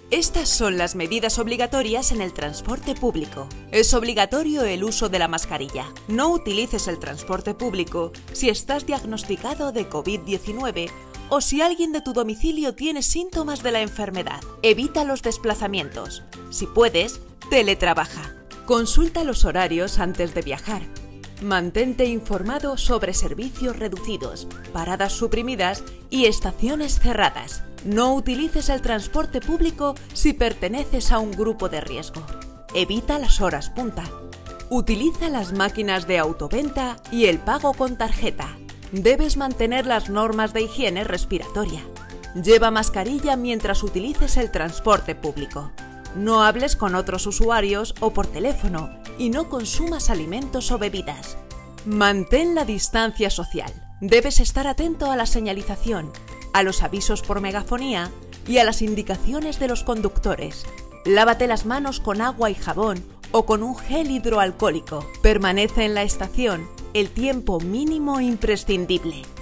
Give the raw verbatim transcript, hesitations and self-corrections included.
Estas son las medidas obligatorias en el transporte público. Es obligatorio el uso de la mascarilla. No utilices el transporte público si estás diagnosticado de COVID diecinueve o si alguien de tu domicilio tiene síntomas de la enfermedad. Evita los desplazamientos. Si puedes, teletrabaja. Consulta los horarios antes de viajar. Mantente informado sobre servicios reducidos, paradas suprimidas y estaciones cerradas. No utilices el transporte público si perteneces a un grupo de riesgo. Evita las horas punta. Utiliza las máquinas de autoventa y el pago con tarjeta. Debes mantener las normas de higiene respiratoria. Lleva mascarilla mientras utilices el transporte público. No hables con otros usuarios o por teléfono y no consumas alimentos o bebidas. Mantén la distancia social. Debes estar atento a la señalización, a los avisos por megafonía y a las indicaciones de los conductores. Lávate las manos con agua y jabón o con un gel hidroalcohólico. Permanece en la estación el tiempo mínimo imprescindible.